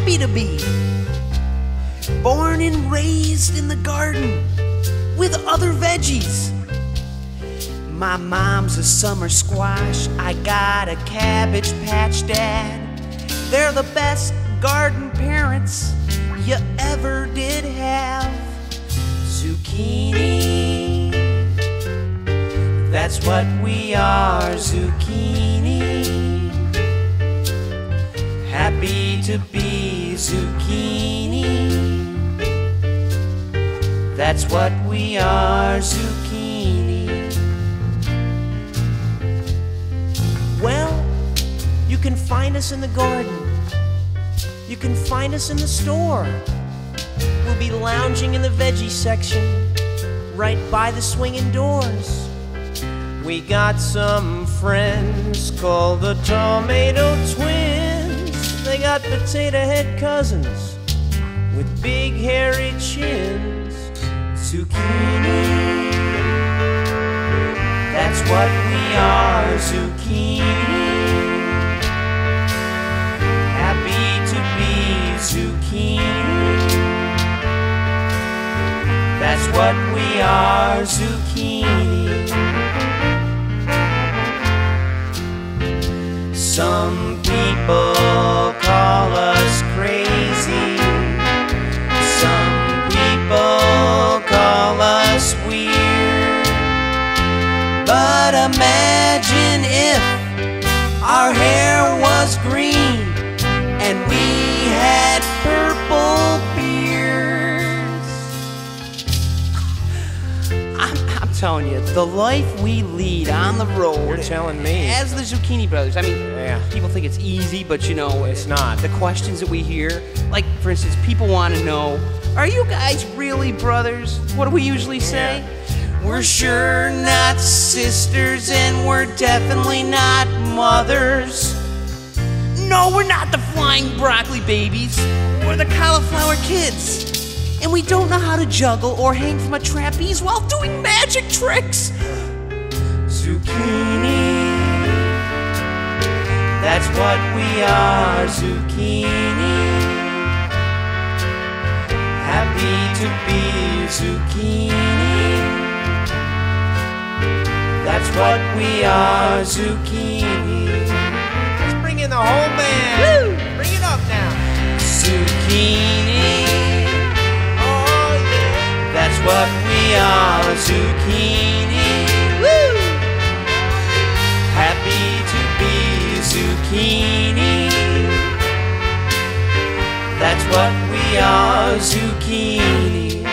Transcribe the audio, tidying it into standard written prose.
happy to be. Born and raised in the garden with other veggies. My mom's a summer squash, I got a cabbage patch dad. They're the best garden parents you ever did have. Zucchini, that's what we are, zucchini. Happy to be zucchini. That's what we are, zucchini. Well, you can find us in the garden. You can find us in the store. We'll be lounging in the veggie section, right by the swinging doors. We got some friends called the Tomato Twins. They got potato head cousins with big hairy chins. Zucchini, that's what we are, zucchini. Happy to be zucchini. That's what we are, zucchini. Some people call us crazy. Some people call us weird. But imagine if our hair was green and we had purple beards. I'm telling you, the life we lead on the road. You're telling me. As the Zucchini Brothers. I mean, yeah. People think it's easy, but you know, It's not. The questions that we hear, like for instance, people want to know, are you guys really brothers? What do we usually say? Yeah. We're sure not sisters, and we're definitely not mothers. No, we're not the flying broccoli babies. We're the cauliflower kids. And we don't know how to juggle or hang from a trapeze while doing magic tricks. Zucchini, that's what we are, zucchini. Happy to be zucchini. That's what we are, zucchini. Let's bring in the whole band. Woo! Bring it up now. Zucchini, Oh, yeah. that's what we are, zucchini. Woo! Happy to be zucchini. That's what we are, zucchini.